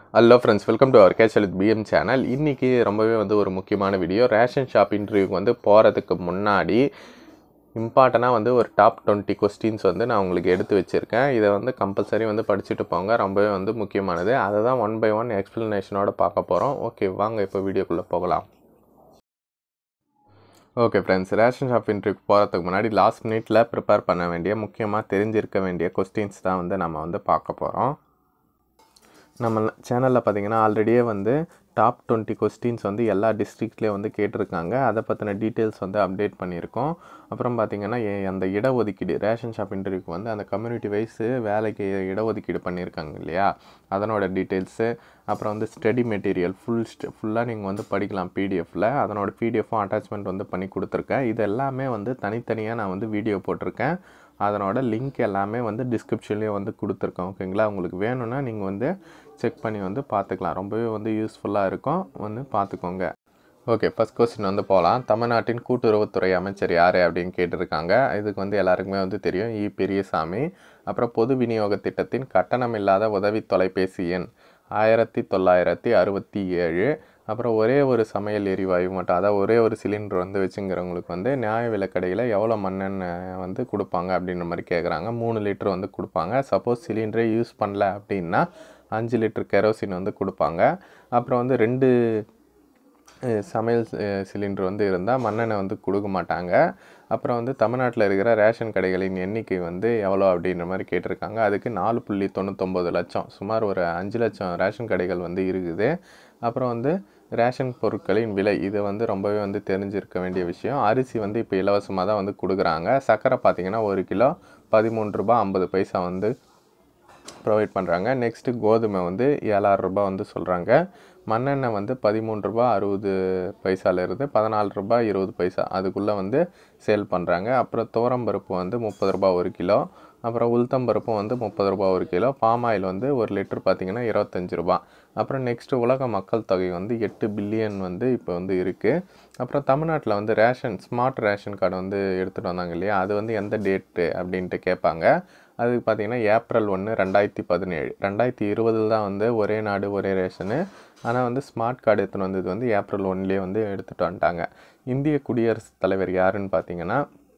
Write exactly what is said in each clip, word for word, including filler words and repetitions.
Hello friends, welcome to our casual with PM channel. இன்றைக்கி ரொம்பவே வந்து ஒரு முக்கியமான வீடியோ. ரேஷன் ஷாப் இன்டர்வியூக்கு வந்து போகிறதுக்கு முன்னாடி இம்பார்ட்டனாக வந்து ஒரு டாப் டுவெண்ட்டி கொஸ்டின்ஸ் வந்து நான் உங்களுக்கு எடுத்து வச்சுருக்கேன். இதை வந்து கம்பல்சரி வந்து படிச்சுட்டு போங்க, ரொம்பவே வந்து முக்கியமானது. அதை தான் ஒன் பை ஒன் எக்ஸ்ப்ளனேஷனோட பார்க்க போகிறோம். ஓகே, வாங்க இப்போ வீடியோக்குள்ளே போகலாம். ஓகே ஃப்ரெண்ட்ஸ், ரேஷன் ஷாப் இன்டர்வியூக்கு போகிறதுக்கு முன்னாடி லாஸ்ட் மினிட்ல ப்ரிப்பேர் பண்ண வேண்டிய முக்கியமாக தெரிஞ்சிருக்க வேண்டிய கொஸ்டின்ஸ் தான் வந்து நம்ம வந்து பார்க்க போகிறோம். நம்ம சேனலில் பார்த்திங்கன்னா ஆல்ரெடியே வந்து டாப் டுவெண்ட்டி கொஸ்டின்ஸ் வந்து எல்லா டிஸ்ட்ரிக்ட்லேயும் வந்து கேட்டிருக்காங்க. அதை பற்றின டீட்டெயில்ஸ் வந்து அப்டேட் பண்ணியிருக்கோம். அப்புறம் பார்த்திங்கன்னா அந்த இடஒதுக்கீடு ரேஷன் ஷாப் இன்டர்வியூக்கு வந்து அந்த கம்யூனிட்டி வைஸு வேலைக்கு இடஒதுக்கீடு பண்ணியிருக்காங்க இல்லையா, அதனோட டீட்டெயில்ஸு. அப்புறம் வந்து ஸ்டடி மெட்டீரியல் ஃபுல் ஸ்ட் ஃபுல்லாக நீங்கள் வந்து படிக்கலாம் பிடிஎஃப்பில். அதனோட பிடிஎஃப்பும் அட்டாச்மெண்ட் வந்து பண்ணி கொடுத்துருக்கேன். இது எல்லாமே வந்து தனித்தனியாக நான் வந்து வீடியோ போட்டிருக்கேன். அதனோட லிங்க் எல்லாமே வந்து டிஸ்கிரிப்ஷன்லேயே வந்து கொடுத்துருக்கேன். ஓகேங்களா, உங்களுக்கு வேணும்னா நீங்கள் வந்து செக் பண்ணி வந்து பார்த்துக்கலாம். ரொம்பவே வந்து யூஸ்ஃபுல்லாக இருக்கும், வந்து பார்த்துக்கோங்க. ஓகே, ஃபஸ்ட் கொஸ்டின் வந்து போகலாம். தமிழ்நாட்டின் கூட்டுறவுத்துறை அமைச்சர் யார் அப்படின்னு கேட்டிருக்காங்க. இதுக்கு வந்து எல்லாருக்குமே வந்து தெரியும், இ பெரியசாமி. அப்புறம் பொது விநியோக திட்டத்தின் கட்டணம் இல்லாத உதவி தொலைபேசி எண் ஆயிரத்தி தொள்ளாயிரத்தி அறுபத்தி ஏழு. அப்புறம் ஒரே ஒரு சமையல் எரிவாயு மட்டும், அதாவது ஒரே ஒரு சிலிண்டர் வந்து வச்சுங்கிறவங்களுக்கு வந்து நியாய விலைக்கடையில் எவ்வளோ மண்ணெண்ணெய் வந்து கொடுப்பாங்க அப்படின்ற மாதிரி கேட்குறாங்க. மூணு லிட்டர் வந்து கொடுப்பாங்க. சப்போஸ் சிலிண்டரே யூஸ் பண்ணல அப்படின்னா அஞ்சு லிட்டர் கெரோசின் வந்து கொடுப்பாங்க. அப்புறம் வந்து ரெண்டு சமையல் சிலிண்டர் வந்து இருந்தால் மண்ணெண்ணெய் வந்து கொடுக்க மாட்டாங்க. அப்புறம் வந்து தமிழ்நாட்டில் இருக்கிற ரேஷன் கடைகளின் எண்ணிக்கை வந்து எவ்வளோ அப்படின்ற மாதிரி கேட்டிருக்காங்க. அதுக்கு நாலு புள்ளி தொண்ணூத்தொம்பது லட்சம், சுமார் ஒரு அஞ்சு லட்சம் ரேஷன் கடைகள் வந்து இருக்குது. அப்புறம் வந்து ரேஷன் பொருட்களின் விலை, இது வந்து ரொம்பவே வந்து தெரிஞ்சிருக்க வேண்டிய விஷயம். அரிசி வந்து இப்போ இலவசமாக தான் வந்து கொடுக்குறாங்க. சர்க்கரை பார்த்திங்கன்னா ஒரு கிலோ பதிமூன்று ரூபா ஐம்பது பைசா வந்து ப்ரொவைட் பண்ணுறாங்க. நெக்ஸ்ட்டு கோதுமை வந்து ஏழாயிரம் ரூபா வந்து சொல்கிறாங்க. மண்ணெண்ணெய் வந்து பதிமூன்று ரூபா அறுபது பைசாலேருந்து பதினாலு ரூபா இருபது பைசா அதுக்குள்ளே வந்து சேல் பண்ணுறாங்க. அப்புறம் துவரம்பருப்பு வந்து முப்பது ரூபா ஒரு கிலோ. அப்புறம் உளுத்தம்பருப்பும் வந்து முப்பது ரூபா ஒரு கிலோ. பாம் ஆயில் வந்து ஒரு லிட்டர் பார்த்திங்கன்னா இருபத்தஞ்சி ரூபா. அப்புறம் நெக்ஸ்ட்டு உலக மக்கள் தொகை வந்து எட்டு பில்லியன் வந்து இப்போ வந்து இருக்குது. அப்புறம் தமிழ்நாட்டில் வந்து ரேஷன் ஸ்மார்ட் ரேஷன் கார்டு வந்து எடுத்துகிட்டு வந்தாங்க இல்லையா, அது வந்து எந்த டேட்டு அப்படின்ட்டு கேட்பாங்க. அதுக்கு பார்த்திங்கன்னா ஏப்ரல் ஒன்று ரெண்டாயிரத்தி பதினேழு ரெண்டாயிரத்தி இருபதில் தான் வந்து ஒரே நாடு ஒரே ரேஷனு. ஆனால் வந்து ஸ்மார்ட் கார்டு எடுத்துகிட்டு வந்தது வந்து ஏப்ரல் ஒன்லேயே வந்து எடுத்துகிட்டு வந்துட்டாங்க. இந்திய குடியரசுத் தலைவர் யாருன்னு பார்த்திங்கன்னா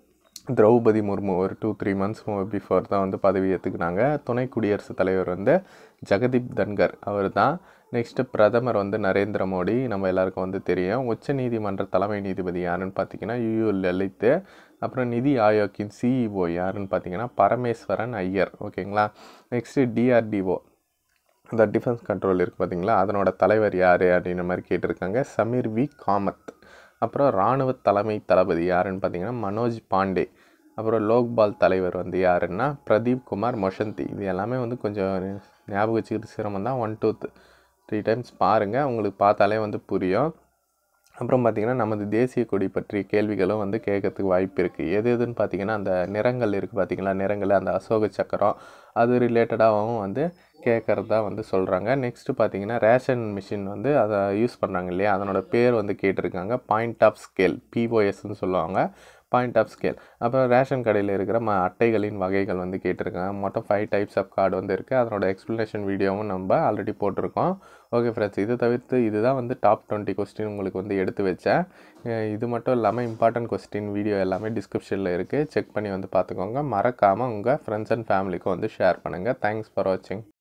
திரௌபதி முர்மு. ஒரு டூ த்ரீ மந்த்ஸ் பிஃபோர் தான் வந்து பதவி ஏற்றுக்கினாங்க. துணை குடியரசுத் தலைவர் வந்து ஜெகதீப் தன்கர், அவர் தான். நெக்ஸ்ட்டு பிரதமர் வந்து நரேந்திர மோடி, நம்ம எல்லாருக்கும் வந்து தெரியும். உச்ச நீதிமன்ற தலைமை நீதிபதி யாருன்னு பார்த்திங்கன்னா யூ லலித். அப்புறம் நிதி ஆயோக்கின் சிஇஓ யாருன்னு பார்த்திங்கன்னா பரமேஸ்வரன் ஐயர். ஓகேங்களா. நெக்ஸ்ட்டு டிஆர்டிஓ, இந்த டிஃபென்ஸ் கண்ட்ரோல் இருக்குது பார்த்திங்களா, அதனோட தலைவர் யார் அப்படின்ற மாதிரி கேட்டிருக்காங்க, சமீர் வி காமத். அப்புறம் இராணுவ தலைமை தளபதி யாருன்னு பார்த்திங்கன்னா மனோஜ் பாண்டே. அப்புறம் லோக்பால் தலைவர் வந்து யாருன்னா பிரதீப் குமார் மொஷந்தி. இது எல்லாமே வந்து கொஞ்சம் ஞாபகம் வச்சுக்கிட்டு சிரமம் தான். ஒன் டூ த்ரீ டைம்ஸ் பாருங்கள், உங்களுக்கு பார்த்தாலே வந்து புரியும். அப்புறம் பார்த்திங்கன்னா நமது தேசிய கொடி பற்றிய கேள்விகளும் வந்து கேட்கறதுக்கு வாய்ப்பு இருக்குது. எது எதுன்னு பார்த்திங்கன்னா அந்த நிறங்கள் இருக்குது பார்த்திங்களா, நிறங்கள் அந்த அசோக சக்கரம் அது ரிலேட்டடாகவும் வந்து கேட்குறதா வந்து சொல்கிறாங்க. நெக்ஸ்ட்டு பார்த்திங்கன்னா ரேஷன் மிஷின் வந்து அதை யூஸ் பண்ணுறாங்க இல்லையா, அதனோட பேர் வந்து கேட்டிருக்காங்க. பாயிண்ட் ஆஃப் ஸ்கேல், பிஓஎஸ்ன்னு சொல்லுவாங்க, பாயிண்ட் ஆஃப் ஸ்கேல். அப்புறம் ரேஷன் கடையில் இருக்கிற ம அட்டைகளின் வகைகள் வந்து கேட்டிருக்காங்க. மொத்தம் ஃபைவ் டைப்ஸ் ஆஃப் கார்டு வந்து இருக்குது. அதனோட எக்ஸ்ப்ளனேஷன் வீடியோவும் நம்ம ஆல்ரெடி போட்டிருக்கோம். ஓகே ஃப்ரெண்ட்ஸ், இது தவிர்த்து இதுதான் வந்து டாப் டுவெண்ட்டி கொஸ்டின் உங்களுக்கு வந்து எடுத்து வச்சேன். இது மட்டும் இல்லாமல் இம்பார்ட்டன்ட் கொஸ்டின் வீடியோ எல்லாமே டிஸ்கிரிப்ஷனில் இருக்குது, செக் பண்ணி வந்து பார்த்துக்கோங்க. மறக்காமல் உங்கள் ஃப்ரெண்ட்ஸ் அண்ட் ஃபேமிலிக்கும் வந்து ஷேர் பண்ணுங்கள். தேங்க்ஸ் ஃபார் வாட்சிங்.